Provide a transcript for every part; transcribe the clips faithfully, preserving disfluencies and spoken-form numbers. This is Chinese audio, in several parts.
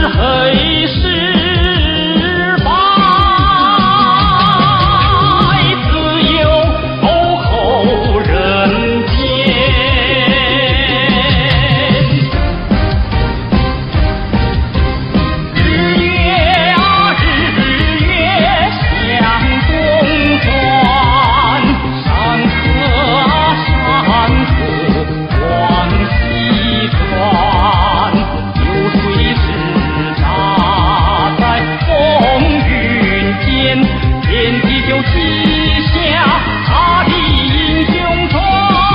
黑是白，自有后人间。日月啊日月向东转，山河啊山河往西转，流水是扎在风云间，天地就记下他的英雄传。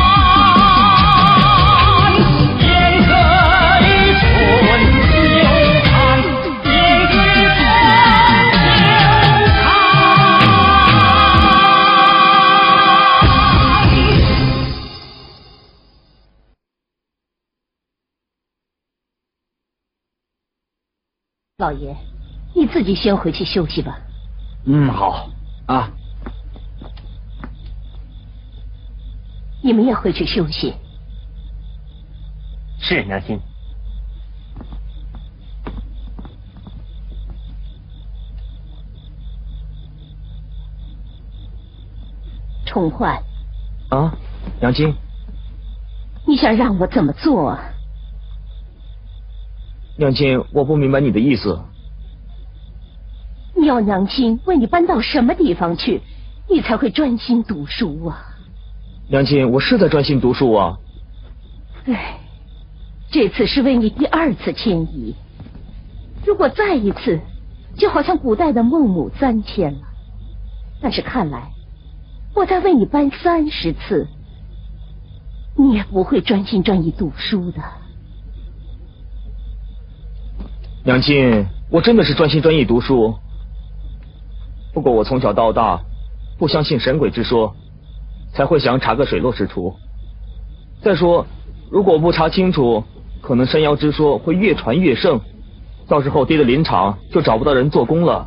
烟黑春秋长，烟黑春秋长。 老爷，你自己先回去休息吧。 嗯，好啊。 你们也回去休息。 是娘亲。 宠焕， 啊，娘亲。 你想让我怎么做啊？ 娘亲，我不明白你的意思。 你要娘亲为你搬到什么地方去，你才会专心读书啊？ 娘亲，我是在专心读书啊。 唉，这次是为你第二次迁移，如果再一次，就好像古代的孟母三迁了。但是看来，我再为你搬三十次，你也不会专心专意读书的。 娘亲，我真的是专心专意读书。不过我从小到大不相信神鬼之说，才会想查个水落石出。再说，如果不查清楚，可能山妖之说会越传越盛，到时候跌的林场就找不到人做工了。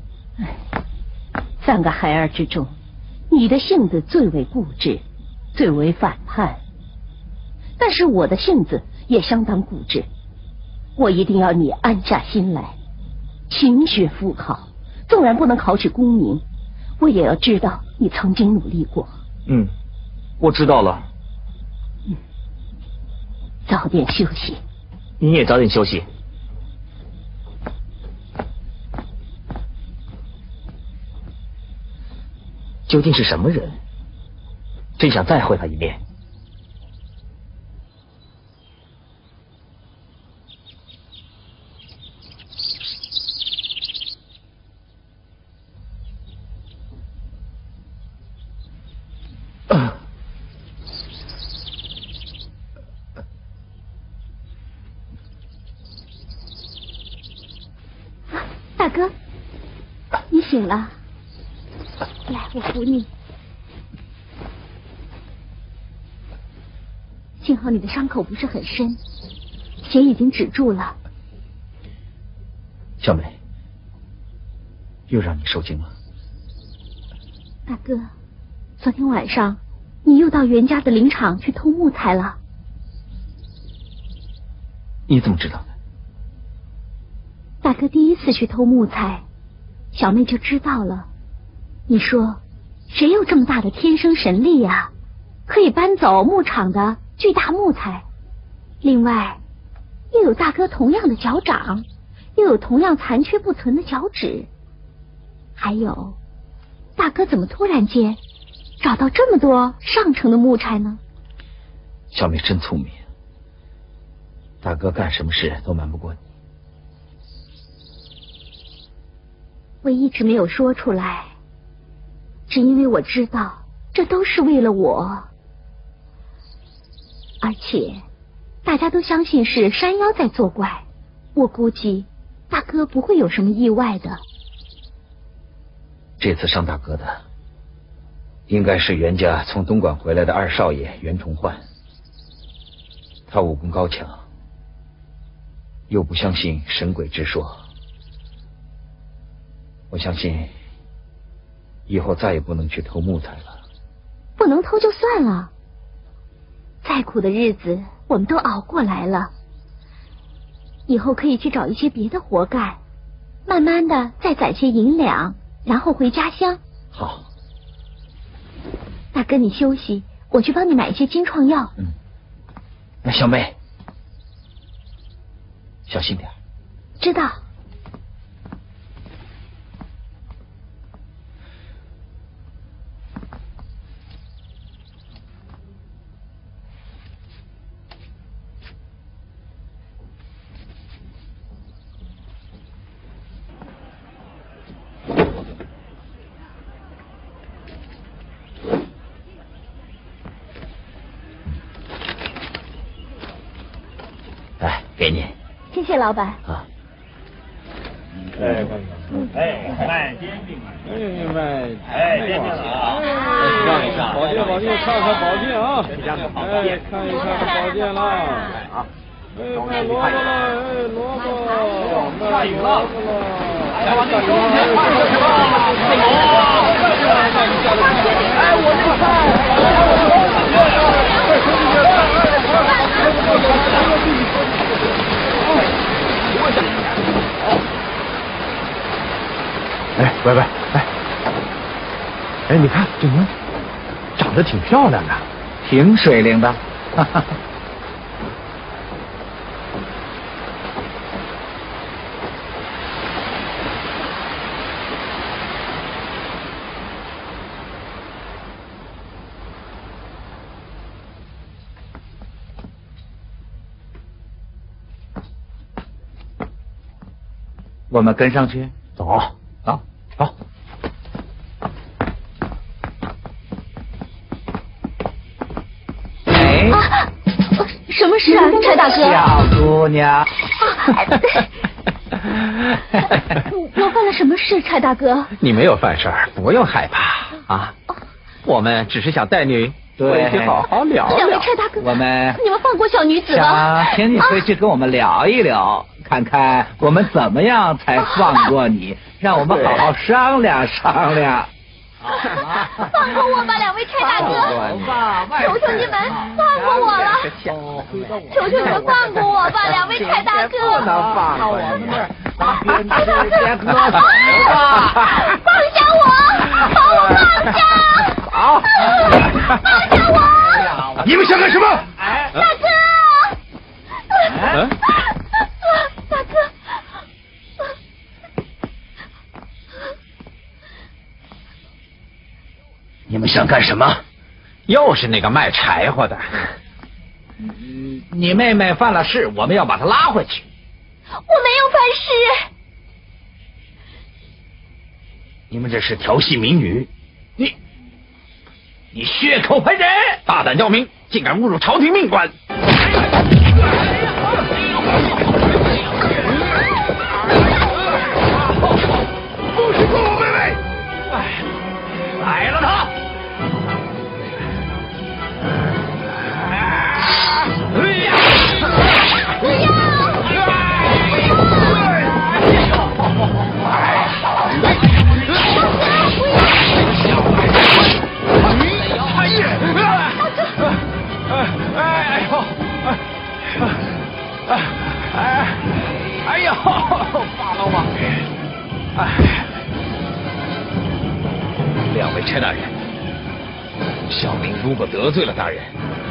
三个孩儿之中，你的性子最为固执，最为反叛，但是我的性子也相当固执。我一定要你安下心来，勤学赴考，纵然不能考取功名，我也要知道你曾经努力过。 嗯，我知道了。 嗯，早点休息。 你也早点休息。究竟是什么人？真想再会他一面。 大哥，你醒了，来，我扶你。幸好你的伤口不是很深，血已经止住了。 小梅，又让你受惊了。 大哥，昨天晚上你又到袁家的林场去偷木材了。 你怎么知道的？ 大哥第一次去偷木材，小妹就知道了。你说，谁有这么大的天生神力呀、啊？可以搬走牧场的巨大木材。另外，又有大哥同样的脚掌，又有同样残缺不存的脚趾。还有，大哥怎么突然间找到这么多上乘的木材呢？ 小妹真聪明，大哥干什么事都瞒不过你。 我一直没有说出来，只因为我知道这都是为了我，而且大家都相信是山妖在作怪，我估计大哥不会有什么意外的。 这次伤大哥的应该是袁家从东莞回来的二少爷袁崇焕，他武功高强，又不相信神鬼之说。我相信以后再也不能去偷木材了。 不能偷就算了，再苦的日子我们都熬过来了。 以后可以去找一些别的活干，慢慢的再攒些银两，然后回家乡。 好， 大哥你休息，我去帮你买一些金创药。 嗯，那小妹，小心点。 知道。 来，给你。 谢谢老板。 啊。 哎，哎，卖煎饼啊！哎，卖哎煎饼啊！看一看保健，保健，看看保健啊！哎，看一看保健啦！啊！哎，卖萝卜了，哎，萝卜，卖萝卜了！哎，往那中间换过去吧！哎，我这个菜， 哎，喂喂，哎，哎，你看这妞长得挺漂亮的， 挺水灵的，哈哈。我们跟上去， 走， 走， 走。 哎， 啊，什么事啊，柴大哥？ 小姑娘， 我犯了什么事，柴大哥？ 你没有犯事儿，不用害怕啊。我们只是想带你回去好好聊两位聊。 柴大哥， 我们你们放过小女子吧。 想请你回去跟我们聊一聊，看看我们怎么样才放过你，让我们好好商量商量。 放过我吧，两位柴大哥！求求你们放过我了！求求你们放过我吧，两位柴大哥！ 不能放过你，别别放下我，把我放下！ 好， 放下我！ 你们想干什么？ 大哥！ 嗯， 大哥！ 你们想干什么？又是那个卖柴火的。 你妹妹犯了事，我们要把她拉回去。 我没有犯事。 你们这是调戏民女，你你血口喷人，大胆刁民，竟敢侮辱朝廷命官！不许碰我妹妹！哎，来了他！哎呀！ 不哎呦！哎哎呦！发了我！哎，两位柴大人，小明如果得罪了大人，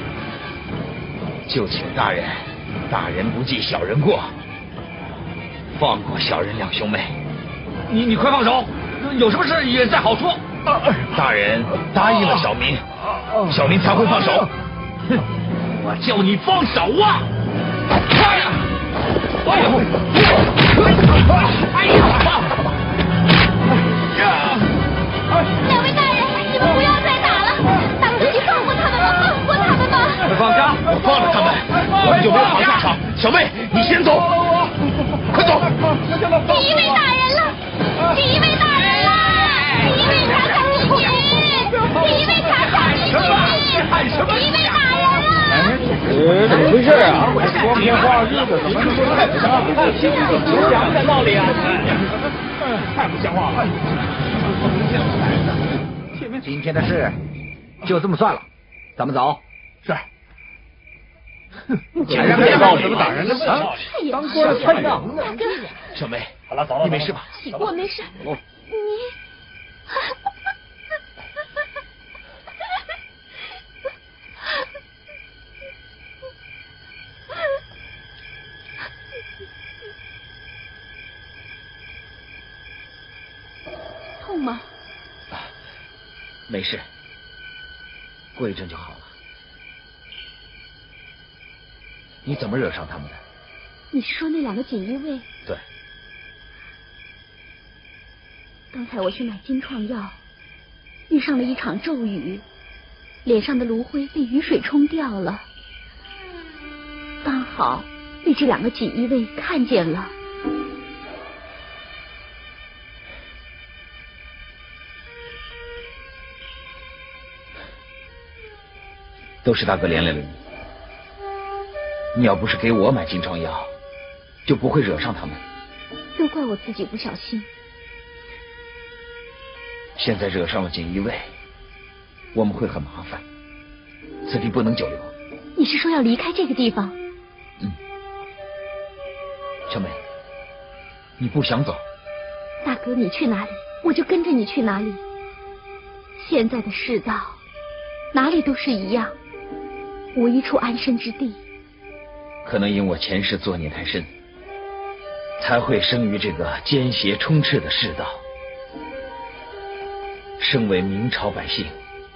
就请大人大人不计小人过，放过小人两兄妹。你你快放手，有什么事也再好说。大人答应了小民，小民才会放手。哼，我叫你放手啊！哎呀！哎呀！哎呀！ 两位大人，你们不要再打了，大哥，你放过他们吧，放过他们吧。 放下，我放了他们，我们就没有好下场。小妹，你先走，快走！ 第一位大人了，第一位大人了，第一位查查你你，第一位查查你你，第一位大人了。 呃，怎么回事啊？光天化日的，怎么能说太不像话？讲点道理啊！太不像话了！ 今天的事就这么算了，咱们走。 是。 竟然没道理， 怎么打人呢？啊，当官的太阳。 大哥， 小梅，好了，走了，你没事吧？ 我没事。你。痛吗？ 没事，过一阵就好了。你怎么惹上他们的？ 你是说那两个锦衣卫？ 对。 刚才我去买金创药，遇上了一场骤雨，脸上的炉灰被雨水冲掉了，刚好被这两个锦衣卫看见了。 都是大哥连累了你。你要不是给我买金疮药，就不会惹上他们。 都怪我自己不小心。 现在惹上了锦衣卫，我们会很麻烦，此地不能久留。 你是说要离开这个地方？ 嗯。小美，你不想走？ 大哥，你去哪里，我就跟着你去哪里。现在的世道，哪里都是一样，无一处安身之地。 可能因我前世作孽太深，才会生于这个奸邪充斥的世道。身为明朝百姓，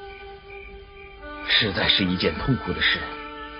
实在是一件痛苦的事。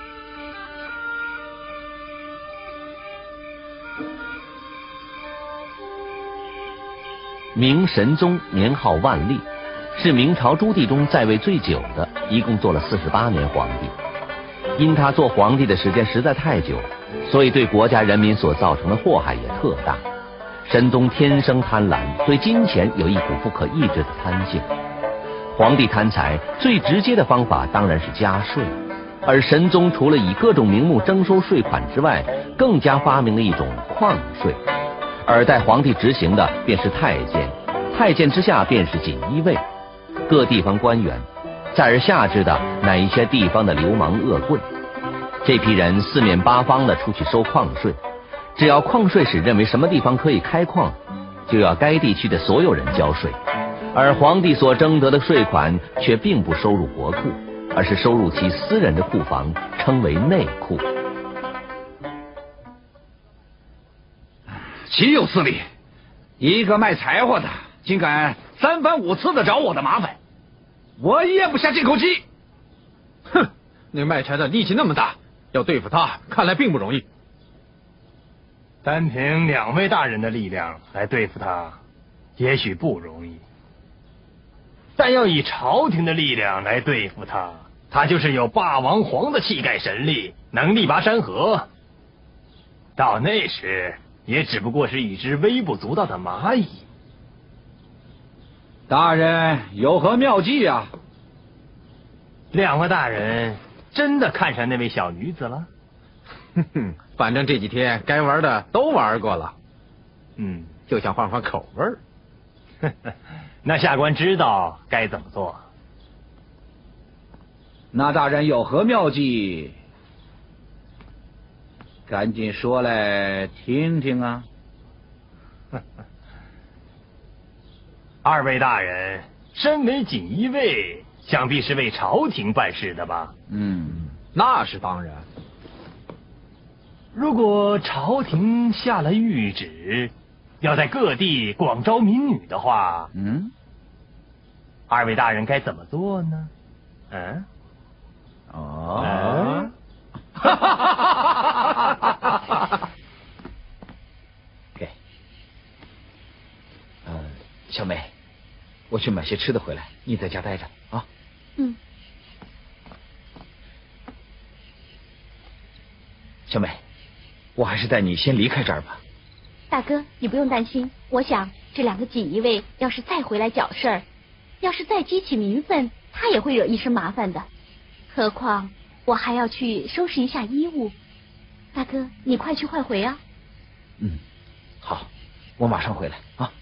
明神宗年号万历，是明朝朱棣中在位最久的，一共做了四十八年皇帝。因他做皇帝的时间实在太久，所以对国家人民所造成的祸害也特大。神宗天生贪婪，对金钱有一股不可抑制的贪性。皇帝贪财最直接的方法当然是加税，而神宗除了以各种名目征收税款之外，更加发明了一种矿税。而代皇帝执行的便是太监，太监之下便是锦衣卫，各地方官员，再而下之的乃一些地方的流氓恶棍。这批人四面八方的出去收矿税，只要矿税使认为什么地方可以开矿，就要该地区的所有人交税，而皇帝所征得的税款却并不收入国库，而是收入其私人的库房，称为内库。 岂有此理！一个卖柴火的，竟敢三番五次的找我的麻烦，我咽不下这口气。 哼，那卖柴的力气那么大，要对付他，看来并不容易。 单凭两位大人的力量来对付他，也许不容易，但要以朝廷的力量来对付他，他就是有霸王皇的气概神力，能力拔山河。到那时，也只不过是一只微不足道的蚂蚁。 大人有何妙计啊？ 两位大人真的看上那位小女子了？ 哼哼，反正这几天该玩的都玩过了， 嗯， 就想换换口味儿。 那下官知道该怎么做。 那大人有何妙计？赶紧说来听听啊！ 二位大人身为锦衣卫，想必是为朝廷办事的吧？ 嗯，那是当然。 如果朝廷下了谕旨，要在各地广招民女的话， 嗯， 二位大人该怎么做呢？嗯， 哦， 嗯哈哈哈哈哈哈！给，呃，小美，我去买些吃的回来，你在家待着啊。 嗯。 小美，我还是带你先离开这儿吧。 大哥，你不用担心，我想这两个锦衣卫要是再回来搅事儿，要是再激起民愤，他也会惹一身麻烦的。何况我还要去收拾一下衣物。大哥，你快去快回啊。 嗯，好，我马上回来啊。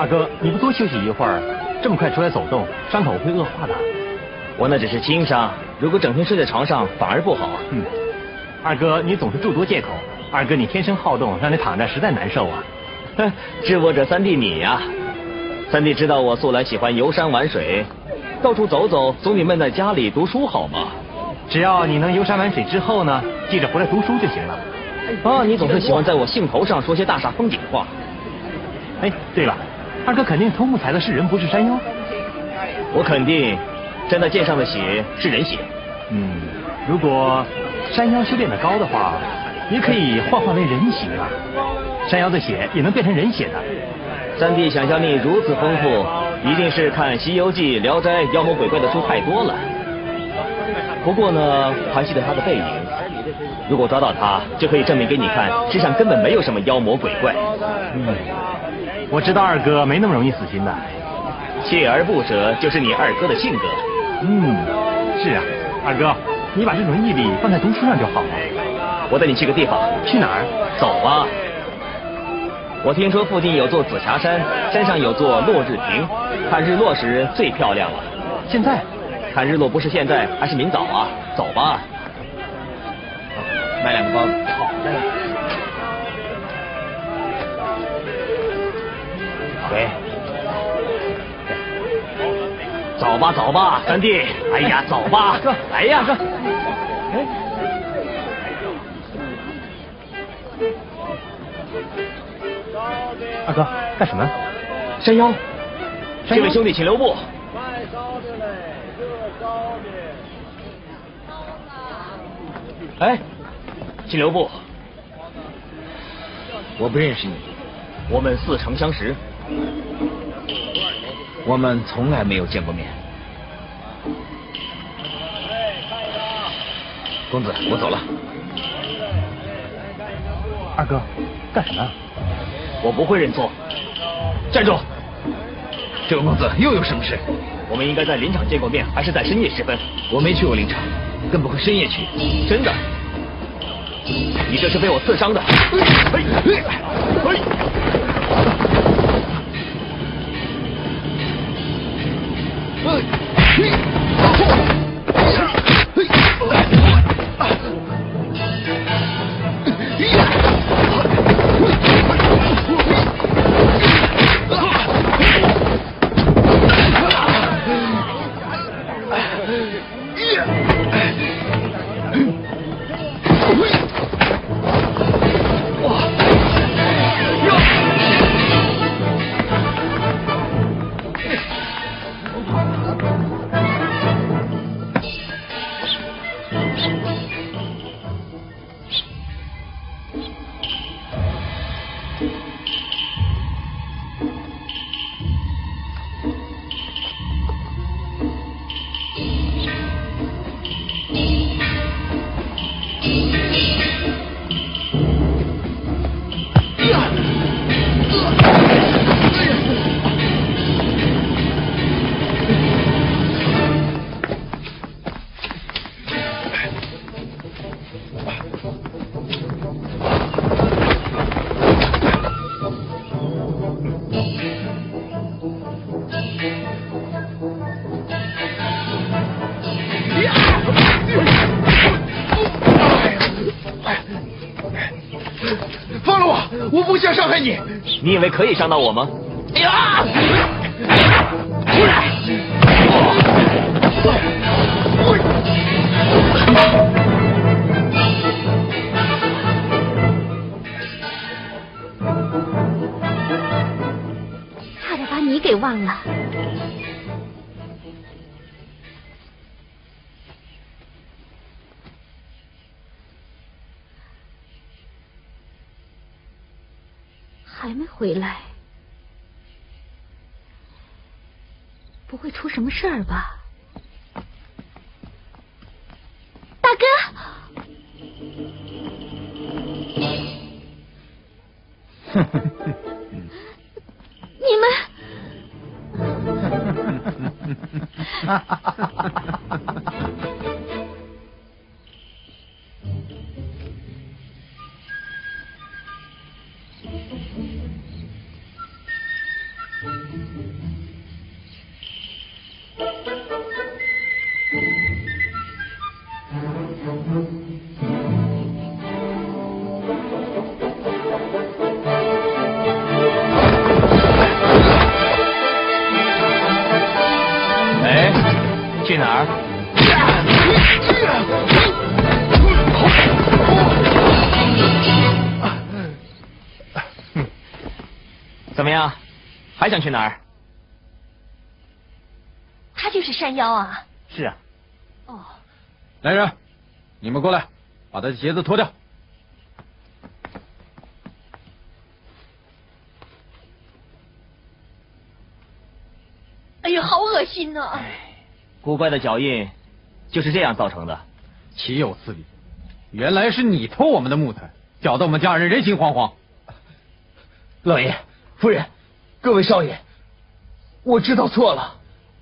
二哥，你不多休息一会儿，这么快出来走动，伤口会恶化的。 我那只是轻伤，如果整天睡在床上反而不好。 嗯，二哥，你总是诸多借口。二哥，你天生好动，让你躺着实在难受啊。 哼，知我者三弟你呀、啊，三弟知道我素来喜欢游山玩水，到处走走，总比闷在家里读书好嘛。 只要你能游山玩水之后呢，记着回来读书就行了。 啊，你总是喜欢在我兴头上说些大煞风景话。 哎，对了，二哥肯定偷木材的是人，不是山妖。 我肯定，沾在剑上的血是人血。 嗯，如果山妖修炼的高的话，也可以幻化为人形啊。山妖的血也能变成人血的。 三弟想象力如此丰富，一定是看《西游记》《聊斋》妖魔鬼怪的书太多了。不过呢，还记得他的背影。如果抓到他，就可以证明给你看，世上根本没有什么妖魔鬼怪。 嗯，我知道二哥没那么容易死心的。 锲而不舍就是你二哥的性格。 嗯，是啊，二哥，你把这种毅力放在读书上就好了。 我带你去个地方。 去哪儿？ 走吧。我听说附近有座紫霞山，山上有座落日亭，看日落时最漂亮了。 现在？ 看日落不是现在，还是明早啊。走吧。买两个包子。好的。喂。走吧，走吧，三弟。哎呀，走吧，哥，来呀，哥。哎。 二哥，干什么？ 山妖。这位兄弟，请留步。哎，请留步。 我不认识你， 我们似曾相识。 我们从来没有见过面。公子，我走了。 二哥，干什么？ 我不会认错。站住！ 这位公子又有什么事？ 我们应该在林场见过面，还是在深夜时分？ 我没去过林场，更不会深夜去。 真的？你这是被我刺伤的。嘿，嘿，嘿。 放了我！我不想伤害你。 你以为可以伤到我吗？哎呀！ 差点把你给忘了。还没回来，不会出什么事儿吧？大哥，你们， 去哪儿？怎么样？还想去哪儿？ 他就是山妖啊！ 是啊。 哦。 来人，你们过来，把他的鞋子脱掉。 哎呀，好恶心呐、啊！ 古怪的脚印就是这样造成的。 岂有此理！原来是你偷我们的木材，搅得我们家人人心惶惶。 老爷、夫人，各位少爷，我知道错了。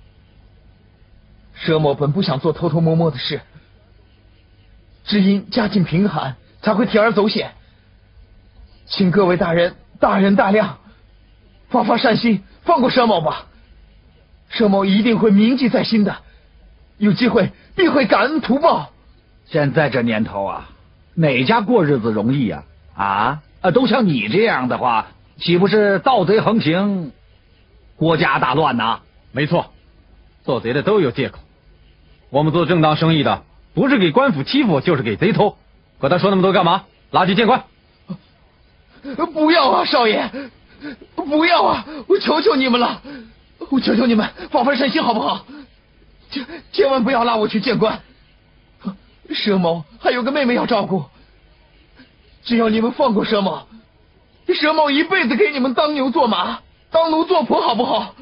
佘某本不想做偷偷摸摸的事，只因家境贫寒，才会铤而走险。请各位大人大人大量，发发善心，放过佘某吧。佘某一定会铭记在心的，有机会必会感恩图报。 现在这年头啊，哪家过日子容易呀？啊啊，都像你这样的话，岂不是盗贼横行，国家大乱呐？ 没错，做贼的都有借口。我们做正当生意的，不是给官府欺负，就是给贼偷。和他说那么多干嘛？拉去见官。 不要啊，少爷，不要啊！我求求你们了，我求求你们发发善心好不好？千千万不要拉我去见官。佘某还有个妹妹要照顾，只要你们放过佘某，佘某一辈子给你们当牛做马，当奴做仆，好不好？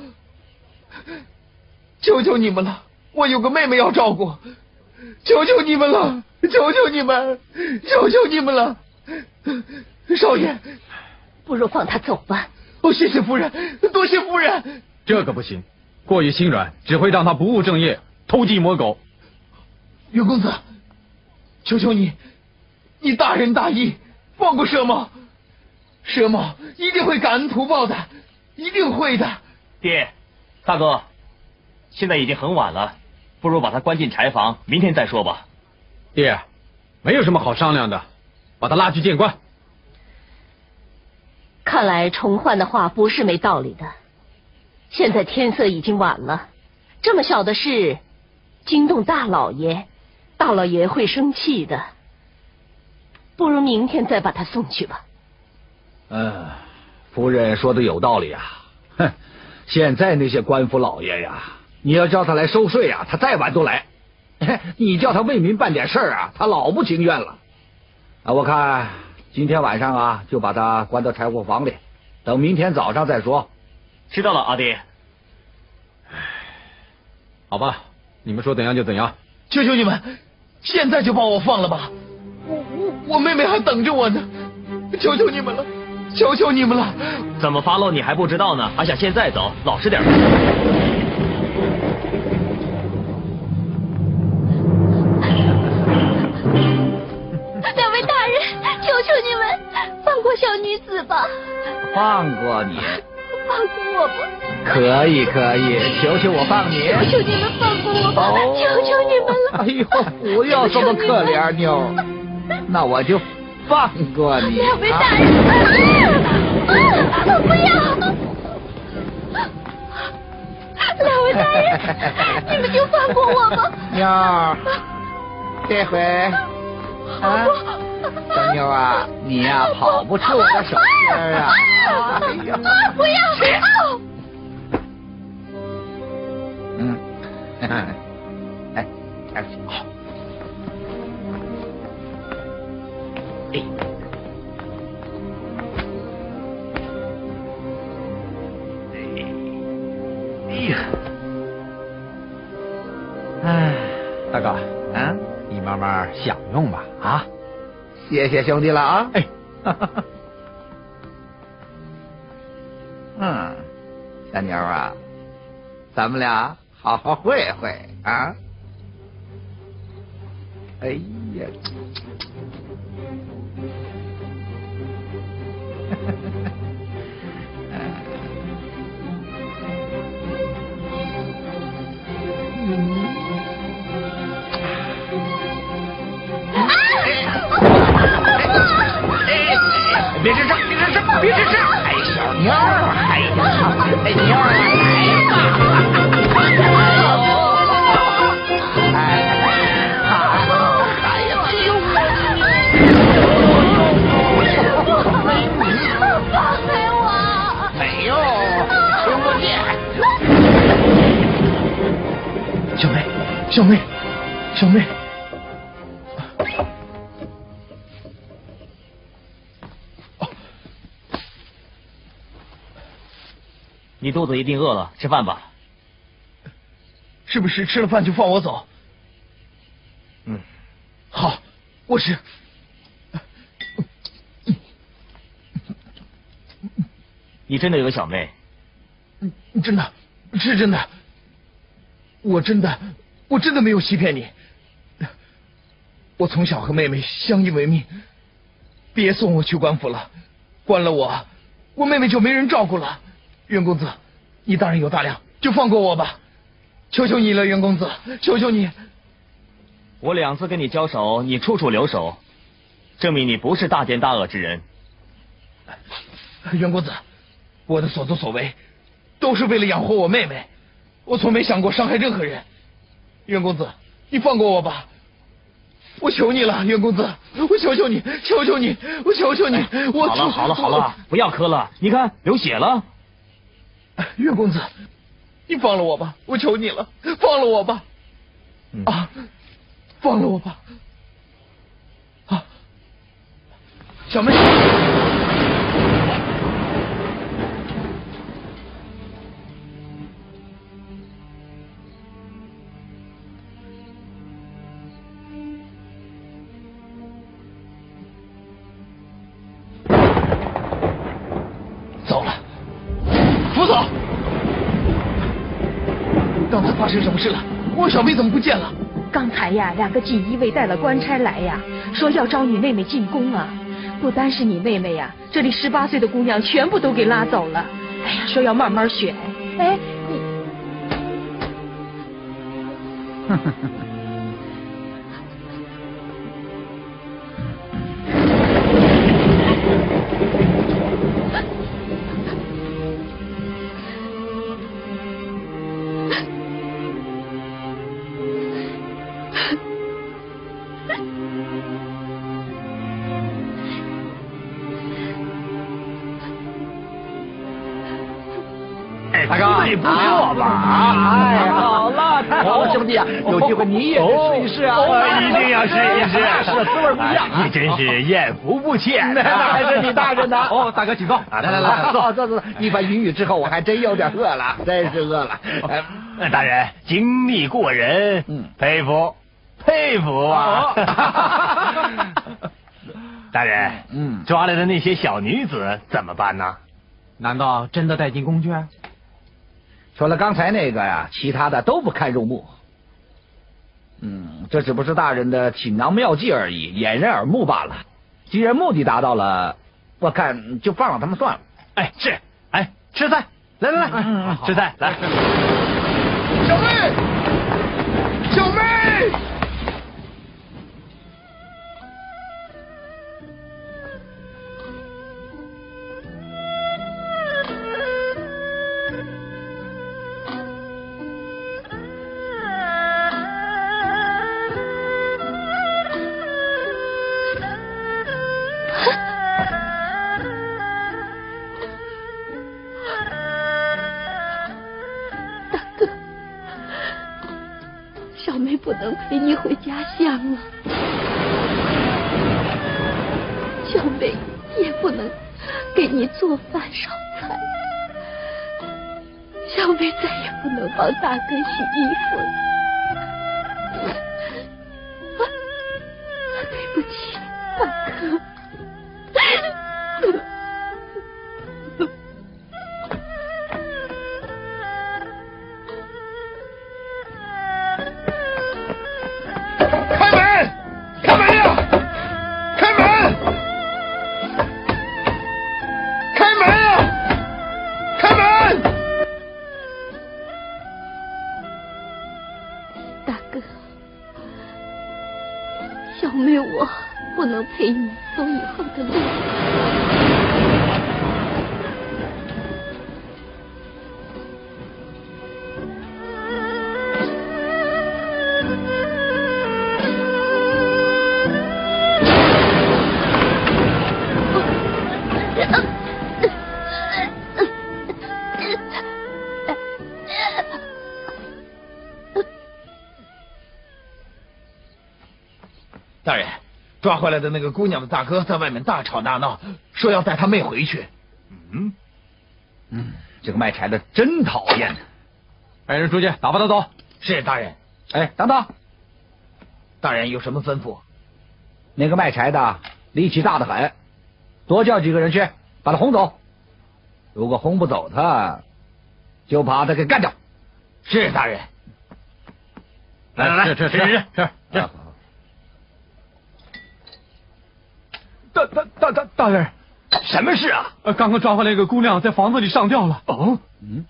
求求你们了，我有个妹妹要照顾，求求你们了，求求你们，求求你们了，少爷， 不如放他走吧。 哦，谢谢夫人，多谢夫人。 这个不行，过于心软，只会让他不务正业，偷鸡摸狗。 袁公子，求求你，你大仁大义，放过佘某，佘某一定会感恩图报的，一定会的。爹，大哥，现在已经很晚了，不如把他关进柴房，明天再说吧。 爹，没有什么好商量的，把他拉去见官。 看来重焕的话不是没道理的。现在天色已经晚了，这么小的事惊动大老爷，大老爷会生气的。不如明天再把他送去吧。 嗯，夫人说的有道理啊。哼，现在那些官府老爷呀，你要叫他来收税啊，他再晚都来。你叫他为民办点事儿啊，他老不情愿了。啊，我看今天晚上啊，就把他关到柴火房里，等明天早上再说。 知道了，阿爹。 好吧，你们说怎样就怎样。 求求你们，现在就把我放了吧，我我我妹妹还等着我呢，求求你们了，求求你们了。怎么发落你还不知道呢？还想现在走，老实点。 两位大人，求求你们放过小女子吧。 放过你？ 放过我吧。 可以可以，求求我放你。 求求你们放过我吧， 哦、 求求你们了。 哎呦，不要这么可怜妞，那我就放过你。 两位大人，啊啊、不要！两位大人，你们就放过我吧。 妞，这回啊，小妞啊，你呀、啊、跑不出我的手心啊！哎呀， 不要！ 嗯，哎，哎，好，哎，哎呀，哎， 大哥， 啊， 你慢慢享用吧，啊， 谢谢兄弟了啊， 哎， 嗯，小妞啊，咱们俩好好会会啊！哎呀，别吱声，别吱声，别吱声！哎，小妞儿，哎呀，哎妞儿，来吧！ 小妹，小妹。 你肚子一定饿了，吃饭吧。 是不是吃了饭就放我走？嗯，好，我吃。 你真的有个小妹？ 嗯，真的，是真的。我真的，我真的没有欺骗你。我从小和妹妹相依为命，别送我去官府了，关了我，我妹妹就没人照顾了。袁公子，你大人有大量，就放过我吧，求求你了，袁公子，求求你。 我两次跟你交手，你处处留手，证明你不是大奸大恶之人。 袁公子，我的所作所为都是为了养活我妹妹，我从没想过伤害任何人。袁公子，你放过我吧，我求你了，袁公子，我求求你，求求你，我求求你，哎、我好了好了好了，不要磕了，你看流血了。 袁公子，你放了我吧，我求你了，放了我吧，嗯、啊，放了我吧，啊，小妹。走了，扶走。刚才发生什么事了？我小妹怎么不见了？ 刚才呀，两个锦衣卫带了官差来呀，说要招你妹妹进宫啊。不单是你妹妹呀，这里十八岁的姑娘全部都给拉走了。哎呀，说要慢慢选。哎，你， 大哥， 你不错吧？ 哎，好了，太好了，兄弟啊，有机会你也试一试啊！ 一定要试一试， 是滋味不一样。 你真是艳福不浅， 那还是你大人呢。 哦，大哥请坐。 来来来，坐坐坐。一番云雨之后，我还真有点饿了，真是饿了。 大人精力过人，嗯，佩服佩服啊！大人，嗯，抓来的那些小女子怎么办呢？ 难道真的带进宫去？ 除了刚才那个呀，其他的都不堪入目。嗯，这只不是大人的锦囊妙计而已，掩人耳目罢了。既然目的达到了，我看就放了他们算了。 哎，是，哎，吃菜，来来来，嗯、吃菜来。 小妹，小妹。 小妹不能陪你回家乡了，小妹也不能给你做饭烧菜，小妹再也不能帮大哥洗衣服了。啊，对不起，大哥。陪你走以后的路。 大人，抓回来的那个姑娘的大哥在外面大吵大闹，说要带他妹回去。 嗯嗯，这个卖柴的真讨厌。派人出去打发他走。 是大人。 哎，等等， 大人有什么吩咐？ 那个卖柴的力气大得很，多叫几个人去把他轰走。如果轰不走他，就把他给干掉。 是大人。 来来来，吃吃吃吃吃。 大大大大大人，什么事啊？ 呃，刚刚抓回来一个姑娘，在房子里上吊了。 哦， 嗯。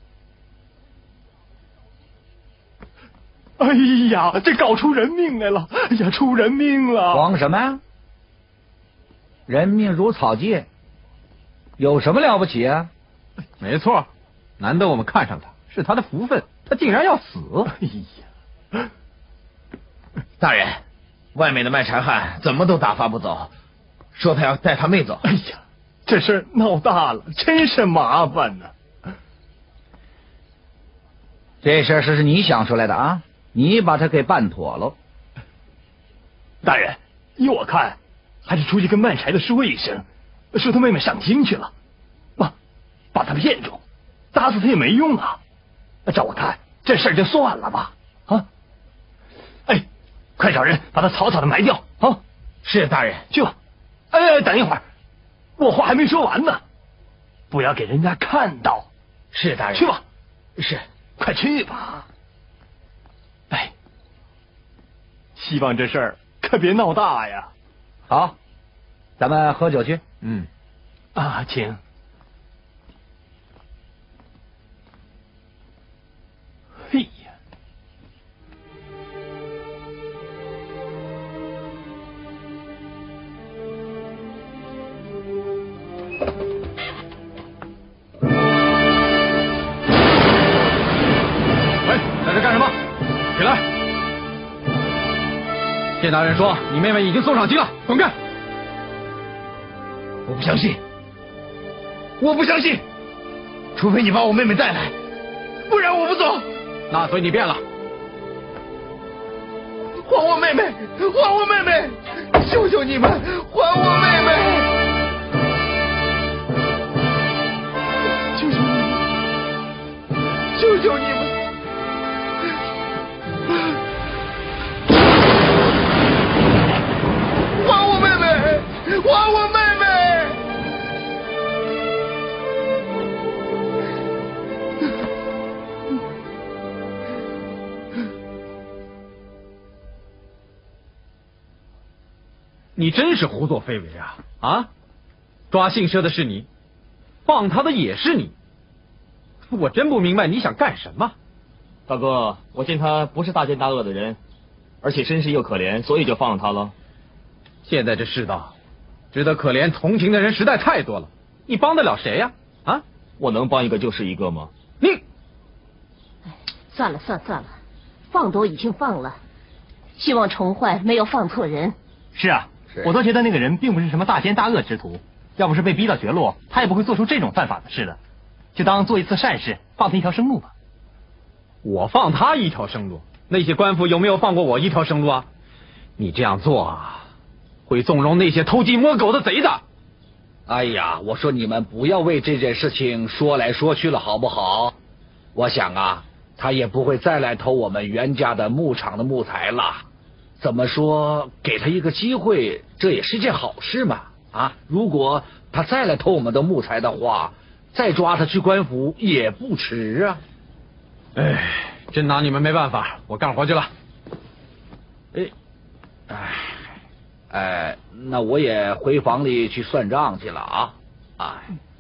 哎呀，这搞出人命来了！哎呀，出人命了！ 慌什么？人命如草芥，有什么了不起啊？ 没错，难得我们看上他，是他的福分，他竟然要死！ 哎呀， 大人，外面的卖柴汉怎么都打发不走，说他要带他妹走。 哎呀，这事闹大了，真是麻烦呢。 这事是是你想出来的啊？你把他给办妥了。 大人，依我看，还是出去跟卖柴的说一声，说他妹妹上京去了，把把他骗住，打死他也没用啊。照我看，这事儿就算了吧。啊，哎，快找人把他草草的埋掉啊！ 是大人。 去吧。哎，等一会儿，我话还没说完呢，不要给人家看到。 是大人。 去吧。 是， 快去吧。哎，希望这事儿可别闹大呀。 好，咱们喝酒去。 嗯。 啊，请。嘿呀。 喂，在这干什么？起来！见大人说你妹妹已经送上京了，滚开！ 我不相信，我不相信，除非你把我妹妹带来，不然我不走。 那所以你变了。 还我妹妹，还我妹妹，求求你们，还我妹妹，求求你们，求求你们。还我妹妹，还我妹妹！ 你真是胡作非为啊！啊，抓姓佘的是你，放他的也是你，我真不明白你想干什么。 大哥，我见他不是大奸大恶的人，而且身世又可怜，所以就放了他了。 现在这世道，值得可怜同情的人实在太多了，你帮得了谁呀？啊， 我能帮一个就是一个吗？ 你， 哎，算了算了算了，放都已经放了，希望虫坏没有放错人。 是啊，我都觉得那个人并不是什么大奸大恶之徒，要不是被逼到绝路，他也不会做出这种犯法的事的。就当做一次善事，放他一条生路吧。 我放他一条生路，那些官府有没有放过我一条生路啊？你这样做啊，会纵容那些偷鸡摸狗的贼的。 哎呀，我说你们不要为这件事情说来说去了，好不好？我想啊，他也不会再来偷我们袁家的牧场的木材了。怎么说，给他一个机会，这也是件好事嘛。啊，如果他再来偷我们的木材的话，再抓他去官府也不迟啊。 哎，真拿你们没办法，我干活去了。 哎，哎，哎，那我也回房里去算账去了啊！哎，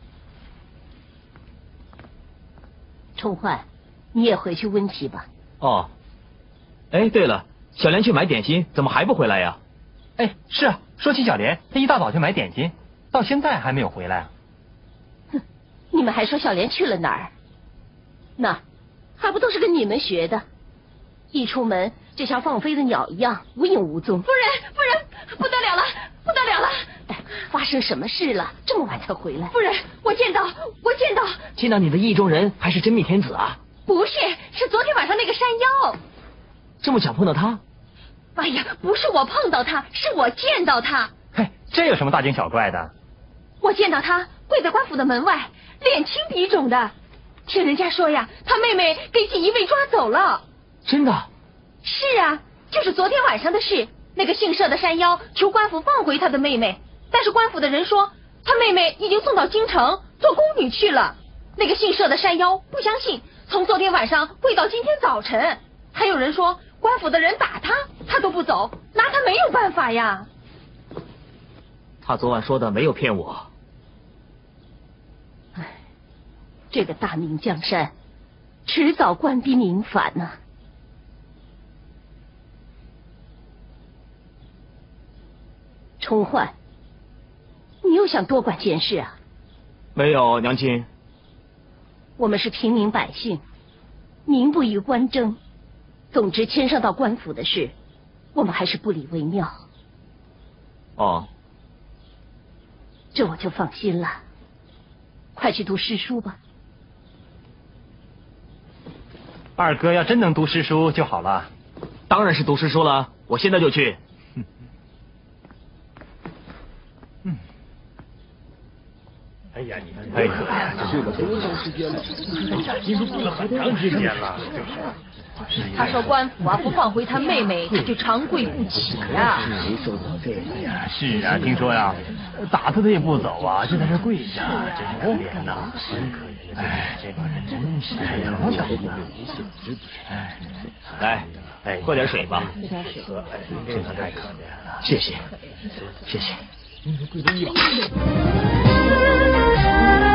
虫坏，你也回去温习吧。 哦，哎，对了，小莲去买点心，怎么还不回来呀？ 哎，是啊，说起小莲，她一大早就买点心，到现在还没有回来啊。 哼，你们还说小莲去了哪儿？那还不都是跟你们学的？一出门就像放飞的鸟一样，无影无踪。 夫人，夫人，不得了了，不得了了！ 哎，发生什么事了？这么晚才回来？ 夫人，我见到，我见到， 见到你的意中人还是真命天子啊？ 不是，是昨天晚上那个山妖。 这么巧碰到他？ 哎呀，不是我碰到他，是我见到他。 嘿，这有什么大惊小怪的？ 我见到他跪在官府的门外，脸青鼻肿的。听人家说呀，他妹妹给锦衣卫抓走了。 真的？ 是啊，就是昨天晚上的事。那个姓舍的山妖求官府放回他的妹妹，但是官府的人说他妹妹已经送到京城做宫女去了。那个姓舍的山妖不相信，从昨天晚上跪到今天早晨。还有人说官府的人打他，他都不走，拿他没有办法呀。 他昨晚说的没有骗我。 唉，这个大明江山迟早官逼民反呐、啊。冲焕，你又想多管闲事啊？ 没有，娘亲。 我们是平民百姓，民不与官争。总之，牵涉到官府的事，我们还是不理为妙。 哦， 这我就放心了。快去读诗书吧。 二哥要真能读诗书就好了。 当然是读诗书了，我现在就去。 嗯。哎呀，你看，哎呀，这睡了多长时间了？哎呀，听说睡了很长时间了，就是。 他说官府啊不放回他妹妹，他就长跪不起呀、啊。 谁受到这个呀？是啊，听说呀，打他他也不走啊，就在这跪着，真是可怜呐，真可怜。哎，这帮人真是怎么搞的？哎， 来，哎，喝点水吧。 喝点水。 哎，真是太可怜了。 谢谢，谢谢。 你说跪着一晚。